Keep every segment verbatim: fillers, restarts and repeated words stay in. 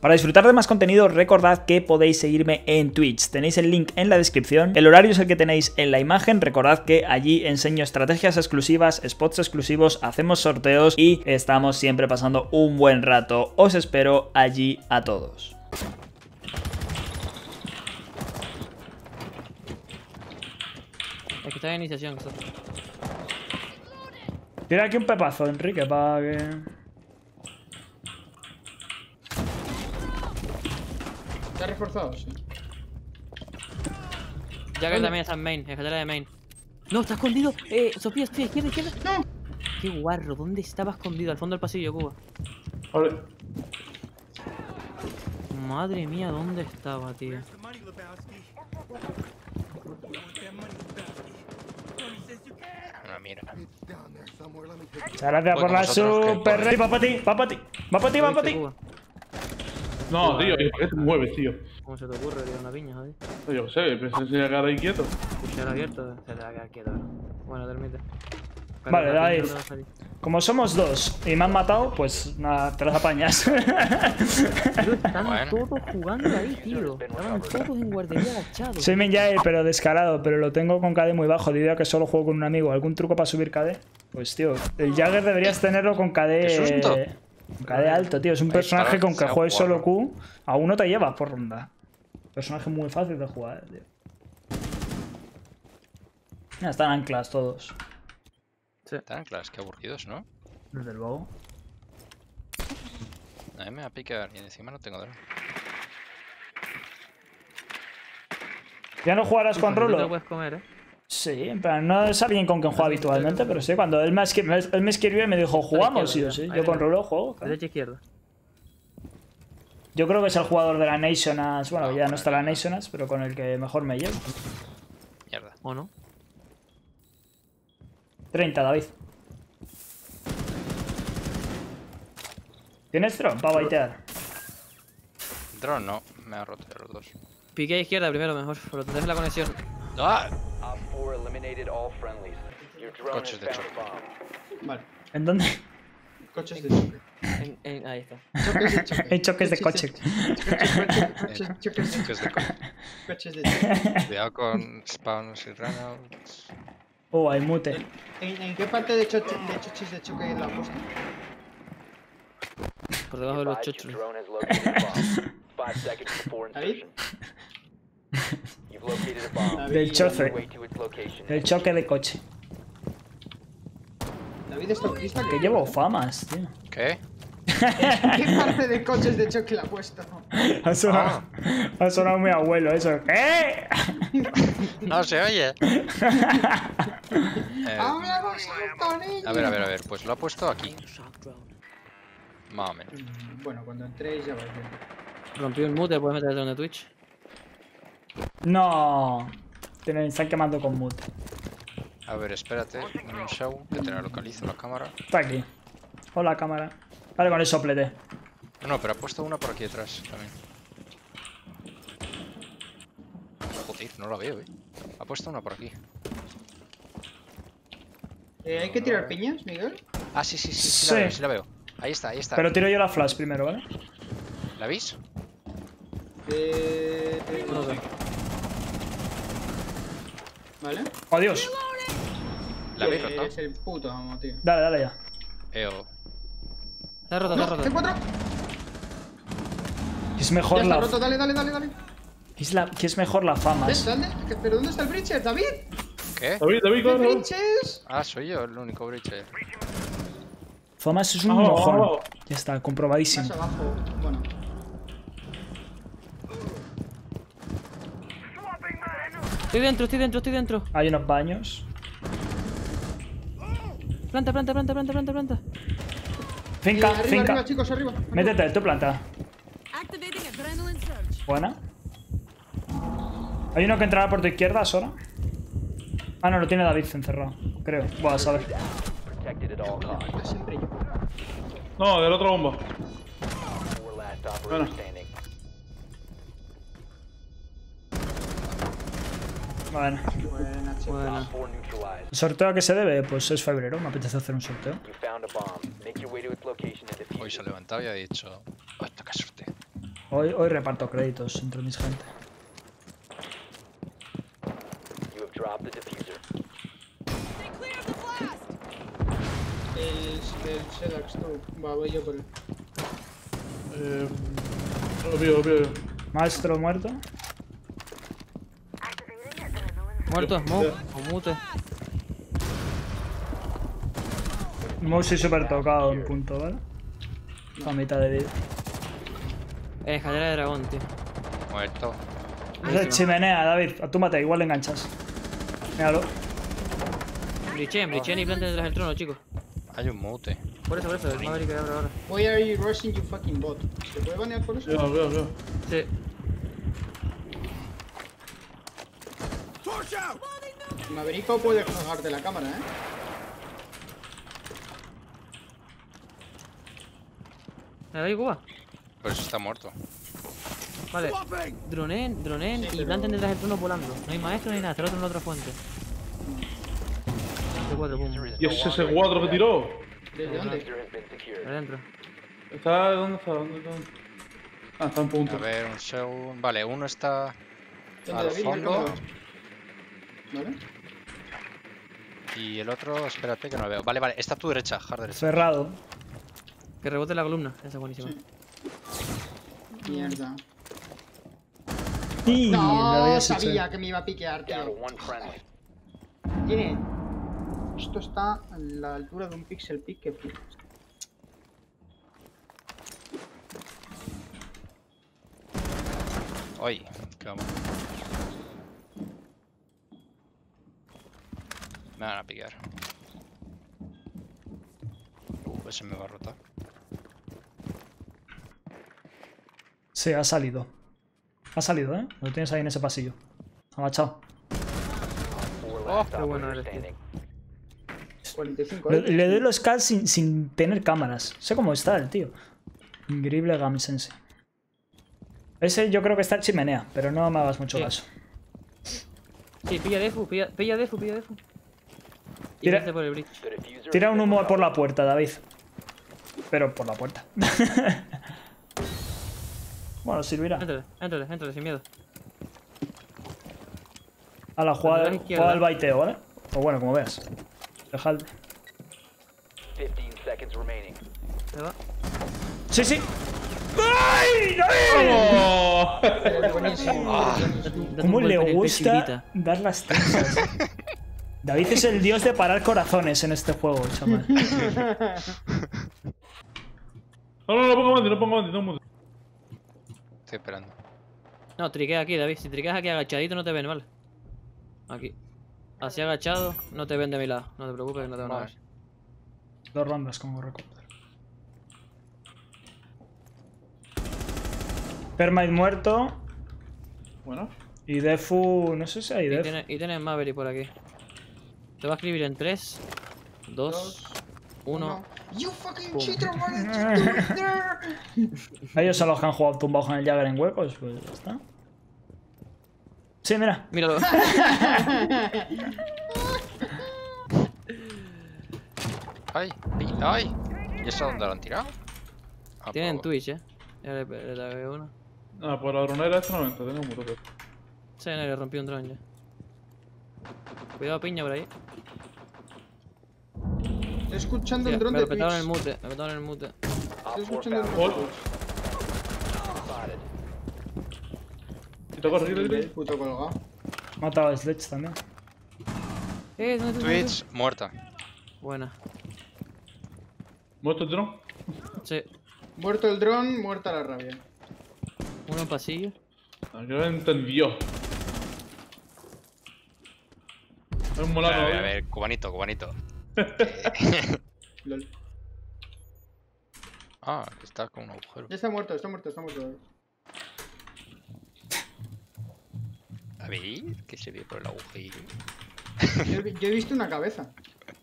Para disfrutar de más contenido, recordad que podéis seguirme en Twitch. Tenéis el link en la descripción. El horario es el que tenéis en la imagen. Recordad que allí enseño estrategias exclusivas, spots exclusivos, hacemos sorteos y estamos siempre pasando un buen rato. Os espero allí a todos. Es que está en iniciación. Esto. Tira aquí un pepazo, Enrique, para que... ¿Está reforzado? Sí. Jagger también está en main, en escalera de main. No, está escondido. Eh, Sofía, Sofía, izquierda, izquierda. ¡No! Qué guarro, ¿dónde estaba escondido? Al fondo del pasillo, Cuba. Vale. Madre mía, ¿dónde estaba, tío? No, mira. Muchas gracias por la super rey. Va para ti, va para ti, va para ti, va para ti. Cuba. No, tío, ¿por qué te mueves, tío? ¿Cómo se te ocurre, tío? Una piña, joder. Yo qué sé, pero se enseña a quedar ahí quieto. Cuchara abierto, se te va a quedar quieto. Bueno, termite. Vale, David. Como somos dos y me han matado, pues nada, te las apañas. Están Bueno. todos jugando ahí, tío. Estaban todos en guardería agachados. Soy Minjae, pero descarado, pero lo tengo con K D muy bajo, debido a que solo juego con un amigo. ¿Algún truco para subir K D? Pues tío, el Jagger deberías tenerlo con K D... ¡Qué susto! Con K D alto, tío. Es un Ahí personaje está, con que sea juegues solo guarro. Q. A uno te llevas por ronda. Personaje muy fácil de jugar, tío. Ya están anclas todos. Están claras, qué aburridos, ¿no? Desde luego. A mí me va a picar y encima no tengo drone. ¿Ya no jugarás con Tú te lo Rolo? puedes comer, eh. Sí, en plan, no es alguien con quien juega habitualmente, pero sí, cuando él me, escri- él me escribió y me dijo, ¿jugamos? Sí o sí. Yo con Rolo juego. claro. Derecha izquierda. Yo creo que es el jugador de la Nationals. Bueno, No, ya no está la no, no. Nationals, pero con el que mejor me llevo. Mierda. ¿O no? treinta, David. ¿Tienes drone para baitear? Drone no, me ha roto de los dos. Piqué a izquierda primero, mejor. Pero tendrás la conexión. ¡Ah! Coches de choque. Vale. ¿En dónde? Coches de choque. En, en, ahí está. Choques de choque. Hay choques de coche. Coches, coches, choques de Choques de coche. coches de choque. Cuidado con spawns y runouts. Oh, hay mute. ¿En, en qué parte de, choche, de choches de choque la has puesto? Por debajo de los chochos. ¿David? David, Del choce. Del choque de coche. David es autista. Que llevo famas, tío. ¿Qué? ¿En qué parte de coches de choque la ha puesto? Ha sonado, ha sonado muy abuelo eso. ¿Qué? No se oye. Eh, ¡Hablamos alto, niño! a ver, a ver, a ver. Pues lo ha puesto aquí. Más o menos. Mm, Bueno, cuando entréis ya vais viendo. Rompió el mute, puedes meter el drone de Twitch. No. Te están quemando con mute. A ver, espérate. Un show. Que te la localizo la cámara. Está aquí. Hola, cámara. Vale, con el soplete. No, no, pero ha puesto una por aquí detrás también. Joder, no la veo, eh. Ha puesto una por aquí. Eh, ¿Hay que tirar piñas, Miguel? Ah, sí, sí, sí, sí, Sí. la veo, sí la veo. Ahí está, ahí está. Pero tiro yo la flash primero, ¿vale? ¿La veis? Eh... No sé. ¿Vale? ¡Adiós! ¿La habéis Eh, roto? Es el puto amo, tío. Dale, dale ya. Eo. Está roto, está ¡No! roto. ¡C cuatro! Que es Ya mejor está la... roto, dale, dale, dale, dale. Que es, la... que es mejor la fama. ¿Ves? ¿Dónde? ¿Qué- ¿Pero dónde está el Breacher, David? ¿Qué? David, David, ¿Qué claro. Breaches? Ah, soy yo el único breacher. Famas es un Abajo, mojón. abajo. Ya está, comprobadísimo. Más abajo. Bueno. Estoy dentro, estoy dentro, estoy dentro. Hay unos baños. Planta, planta, planta, planta, planta, planta. Finca, Eh, arriba, finca. arriba, chicos, arriba. arriba. Métete, tu planta. Activating adrenaline surge. Buena. Hay uno que entrará por tu izquierda, Sora. Ah, no, lo tiene David encerrado. Creo. Voy a saber. Está siempre yo. No, del otro bombo. Bueno. Bueno. Buena, chico. Bueno. ¿El sorteo a qué se debe? Pues es febrero. Me apetece hacer un sorteo. Hoy se ha levantado y ha dicho... Hasta que sorteo. Hoy, hoy reparto créditos entre mis gente. You have dropped the diffuser. El, el Sedax, tú. Va, voy yo por él. Eh, obvio, obvio. Maestro muerto. Muerto, Mo. O mute. Mousy super tocado en punto, ¿vale? A mitad de vida. Eh, escalera de dragón, tío. Muerto. Esa chimenea, David. Atúmate, igual le enganchas. Míralo. Brichen, Brichen y planten detrás del trono, chicos. Hay un mute. Por eso, por eso, el Maverick que abre ahora. Why are you rushing you fucking bot? ¿Se puede banear por eso? Cuidado, cuidado, cuidado. Sí. Maverico puede cagarte la cámara, ¿eh? ¿Me dais Cuba? Pues está muerto. Vale. Dronen, dronen Sí, y pero- planten detrás del trono volando. No hay maestro ni nada, está el otro en la otra fuente. C cuatro, pum. ¿Y ese ese cuatro que tiró? ¿Desde dónde? Diffuser has been secured. Adentro. ¿Está? ¿Dónde está? ¿Dónde está? Ah, está en punto. A ver, un segundo. Vale, uno está ¿Dónde, al David? fondo Márcamelo. ¿Vale? y el otro, espérate que no lo veo. Vale, vale, está a tu derecha, hard derecha. Cerrado. Que rebote la columna, esa es buenísima. Mierda. Y lo No, habías hecho. sabía que me iba a piquear, Down to tío. one friendly. Tiene... Esto está a la altura de un pixel pick que flipas. Ay, qué vamos. Me van a pillar. Uh, ese me va a rotar. Sí, ha salido. Ha salido, ¿eh? Lo tienes ahí en ese pasillo. Agachado. Four Oh, last qué bueno operator eres, tío. standing. cuarenta y cinco, Le, ¿eh? le doy los calls sin, sin tener cámaras. Sé cómo está el tío. Increíble Gamsense. Ese yo creo que está en chimenea, pero no me hagas mucho Sí. caso. Sí, pilla defu, pilla, pilla defu, pilla defu. Y Tira- vete por el bridge. The diffuser Tira has un been humo recovered. por la puerta, David. Pero por la puerta. Bueno, servirá. Éntrale, éntrale, éntrale, sin miedo. A la jugada, Por la izquierda. jugada del baiteo, ¿vale? O bueno, como veas. Dejadle. fifteen seconds remaining. Se va. ¡Sí, sí! ¡Ay, David! ¡Oh! Buenísimo. Date un- date ¿Cómo un le golpe en el pecho y gusta grita. dar las tensas? David es el dios de parar corazones en este juego, chaval. No, no, no pongo mandi, no pongo mandi, no mute. Estoy esperando. No, triquea aquí, David. Si triqueas aquí agachadito no te ven, ¿vale? Aquí. Así agachado, no te ven de mi lado. No te preocupes que no te van a ver. Vale. Dos rondas como recordar. Permite muerto. Bueno. Y Defu... No sé si hay Y Defu. tienes, y tienes Maverick por aquí. Te va a escribir en tres, dos, Dos, uno. You fucking Pum. cheater, what did you do it there? Ellos son los que han jugado tumbados en el Jagger en huecos, pues ya está. Sí, mira. Míralo. ¡Ay! ¡Ay! ¡Ay! ¿Y eso dónde lo han tirado? Ah, Tienen por- Twitch, eh. Ya le, le tagué uno. Ah, por la dronera esta no me entra, tengo un mute. Sí, no, le rompí un dron ya. Cuidado, piña por ahí. Estoy escuchando Tía, el dron me de lo petaron en el Twitch. mute, me petaron en el mute. Op Estoy four escuchando el found dron Gol. de Twitch. spotted. Quita, corre, quita, El quita. puto colgado. Mataba a Sledge también. Eh, ¿dónde tú? ¿Dónde Twitch, muerta. tú? Buena. ¿Muerto el dron? Sí. Muerto el dron, muerta la rabia. Uno en pasillo. Ah, que no entendió. Es un A molano, ver, a ¿eh? ver, cubanito, cubanito. Lol. Ah, que está con un agujero. Ya está muerto, está muerto, está muerto. A ver, ¿qué se ve por el agujero? Yo, he vi- yo he visto una cabeza.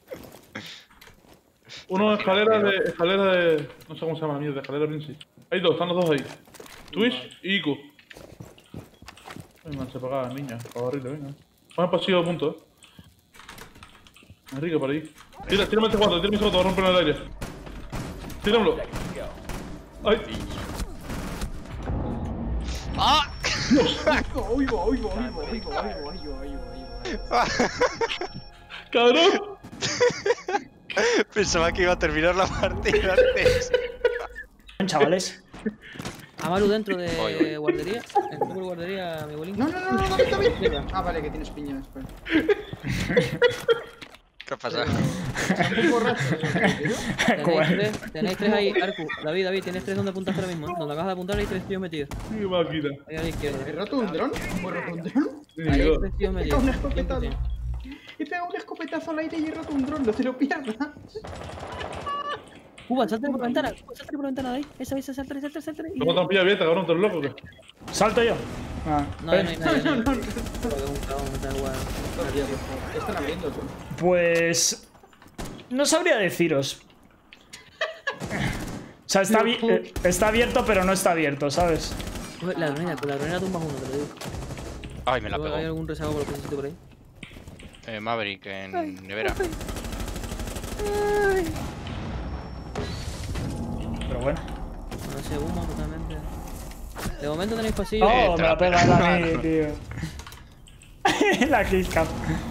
Uno escalera de. escalera de. No sé cómo se llama la mierda, escalera Vinci. Hay dos, están los dos ahí. Twitch y Ico. Venga, se pagaba, niña. Para barrirle, venga. Vamos al pasillo a punto, eh. Enrique, por ahí. Tira, tírame este cuatro, tírame este cuatro, rompe en el aire. Tíramelo. Seconds to go. Ay. ¡Ah! Uy, va, uy, va, uy, va, uy, va, uy, va, uy, va, uy, va, uy, va. ¡Cabrón! Pensaba que iba a terminar la partida antes. Chavales. Amaru dentro de Voy, voy. guardería. Dentro de guardería, mi bolín. No, no, no, no, David, David. Ah, vale, que tienes piñas. Vale. ¿Qué pasa? Están muy borrachos, tío. Tenéis tres, tenéis tres ahí, Arcu. David, David, tienes tres donde apuntaste ahora mismo, ¿eh? Donde acabas de apuntar hay tres tíos metidos. ¡Qué máquina! Ahí a la izquierda. ¿He roto un dron? ¿Hemos roto un dron? Ahí hay tres tíos He metidos. pegado un escopetazo. cien por cien. He pegado un escopetazo al aire y he roto un dron, no te lo pierdas. Cuba, salte por la ventana, Cuba, salte por la ventana de ahí. Esa, esa, salte, salte, salte. Y- ¿Cómo te han pillado abierta, cabrón? ¿Tú eres loco o qué? ¿Salto yo? Ah, No, no hay eh, nadie. No, no, no. Es un cabrón, me da igual. ¿Qué están abriendo, tú? Pues... No sabría deciros. O sea, está, abi- eh, está abierto, pero no está abierto, ¿sabes? Coge la dronera, con la dronera tumbas uno, te lo digo. Ay, me la Luego ¿Hay pegó. algún rezago por los por ahí? Eh, Maverick en nevera. Pero bueno. No sé, humo totalmente. De momento tenéis pasillo. Oh, te me la la pega a mí, pegaron. tío. La killcam.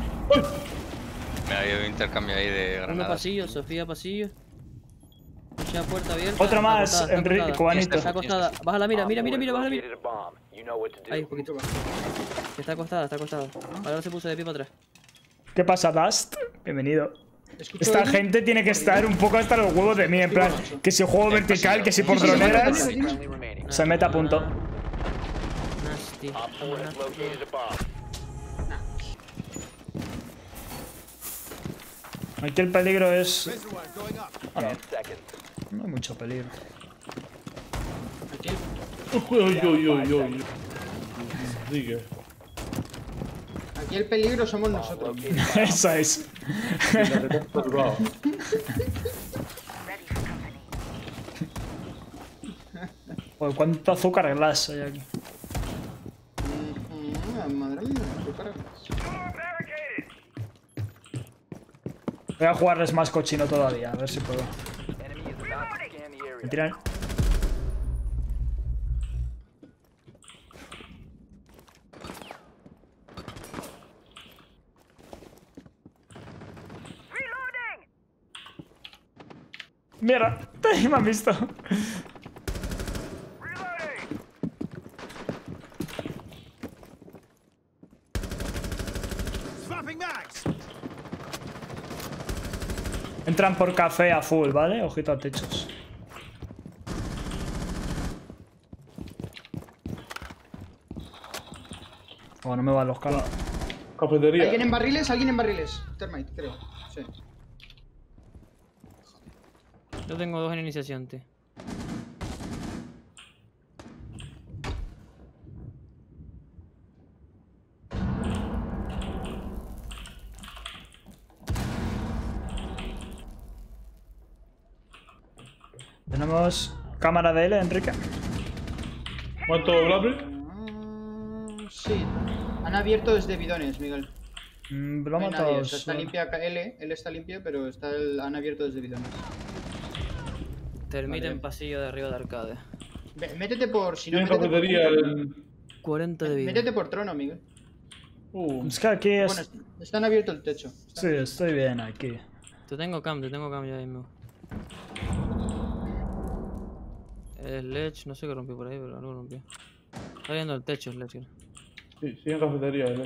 Me ha habido un intercambio ahí de Uno granadas. pasillo, Sofía pasillo. Mucha puerta abierta. Otro Está más, acostada, está Enrique, acostada. cubanito. Está acostada. Bájala, mira, mira, mira, mira, bájala, mira. Located a bomb. You know what to do. Ahí, un poquito. Que está acostada, está acostada. Ahora se puso de pie para atrás. ¿Qué pasa, Dust? Bienvenido. Escucho Esta el- gente tiene que estar un poco hasta los huevos de mí, en plan, que si juego vertical, que si por droneras, Friendly remaining. se mete a punto. Nasty. Op four has located a bomb. Aquí el peligro es... Ten seconds. No hay mucho peligro. Aquí. Uy, uy, uy, uy, uy. Sigue. Aquí el peligro somos nosotros. Eso es. La que te has perturbado. Joder, ¿cuánto azúcar glass hay aquí? Mm, mm, Madre mía, qué cargas. Voy a jugarles más cochino todavía, a ver si puedo. Enemy is about to scan the Me area. tiran... ¡Mierda! Me han visto. Entran por café a full, ¿vale? Ojito a techos. Oh, no me van los calos. Cafetería. ¿Alguien en barriles? ¿Alguien en barriles? Termite, creo. Sí. Yo tengo dos en iniciación, tío. Tenemos cámara de L, Enrique. ¿Cuánto Bladry? Ah, sí. Han abierto desde bidones, Miguel. Mm, lo No ha hay nadie, matado. o sea, está limpia acá L, L está limpia, pero está el- han abierto desde bidones. Termite Vale. en pasillo de arriba de arcade. Ve, métete por, si no, Tiene métete por, cafetería el... cuarenta de vida. métete por trono, Miguel. Uh, Es que aquí es... Bueno, están abierto el techo. Sí, estoy bien aquí. Te tengo cam, te tengo cam ya mismo. El Ledge, no sé qué rompió por ahí, pero algo rompió. Está viendo el techo, el Ledge. sí, sí, en cafetería. El...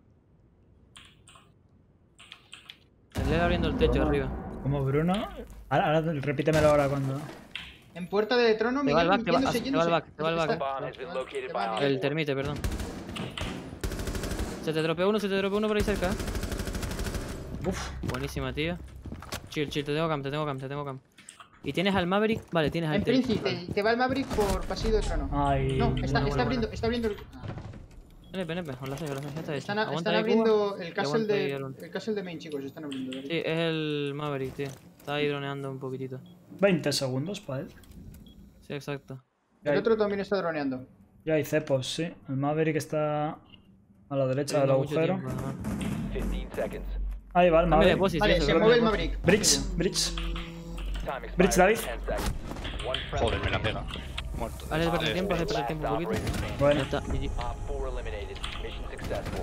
El Ledge abriendo el techo de arriba. ¿Cómo, Bruno? Ahora, ahora repítemelo ahora cuando... En puerta de trono, Te va Miguel, al back, te va- yéndose, te va yéndose. al back, te va al back. Está- Bomb has been located te by va, Op Miguel. El termite, perdón. Se te dropeó uno, se te dropeó uno por ahí cerca. Uf, Buenísima, tío. Chill, chill, te tengo cam, te tengo cam, te tengo cam. ¿Y tienes al Maverick? Vale, tienes al En Termite. príncipe, te, te va el Maverick por pasillo de trono. ay... No, está, buena, está buena, abriendo, está abriendo el... Nepe, nepe, con la seis, con la seis, ya está hecho. Están, Aguanta están ahí, abriendo Cuba, el y castle aguanta ahí de el- el castle de main, chicos, están abriendo. ¿vale? Sí, es el Maverick, tío. Está ahí droneando un poquitito. veinte segundos para él. Sí, exacto. Ya El hay, otro también está droneando. ya hay cepos, sí. El Maverick está a la derecha del Tengo mucho agujero. tiempo, además. fifteen seconds. Ahí va el Cambia de Maverick. posi, sí, Vale, eso, se cambia mueve de el posi. Maverick. Bridge, bridge. Time Bridge, expires David. in ten seconds. One friendly Joder, me la pega. Muerto. Hazle perder tiempo, hazle perder tiempo un poquito. Ya Bueno, está, G G. Op four eliminated. Mission successful.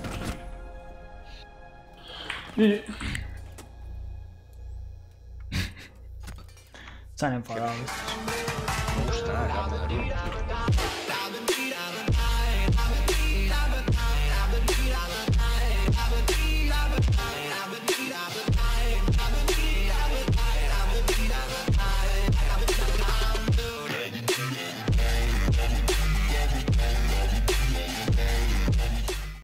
Y... se han enfadado. Me gusta nada el arma de Orión, tío.